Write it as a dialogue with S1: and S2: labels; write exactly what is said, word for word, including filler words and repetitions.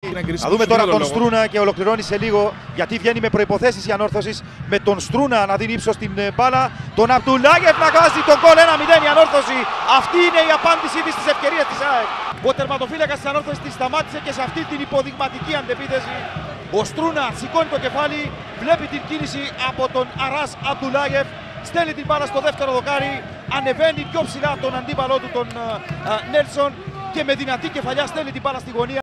S1: Να δούμε τώρα τον Στρούνα και ολοκληρώνει σε λίγο, γιατί βγαίνει με προϋποθέσεις η Ανόρθωσης, με τον Στρούνα να δίνει ύψος στην μπάλα, τον Αμπτουλάγεφ να βάζει τον γκολ. Ένα μηδέν η Ανόρθωση. Αυτή είναι η απάντησή της στις ευκαιρίες της ΑΕΚ. Ο τερματοφύλακας της Ανόρθωσης τη σταμάτησε και σε αυτή την υποδειγματική αντεπίθεση ο Στρούνα σηκώνει το κεφάλι, βλέπει την κίνηση από τον Αράς Αμπτουλάγεφ, στέλνει την μπάλα στο δεύτερο δοκάρι, ανεβαίνει πιο ψηλά τον αντίπαλό του τον Νέλσον και με δυνατή κεφαλιά στέλνει την μπάλα στη γωνία.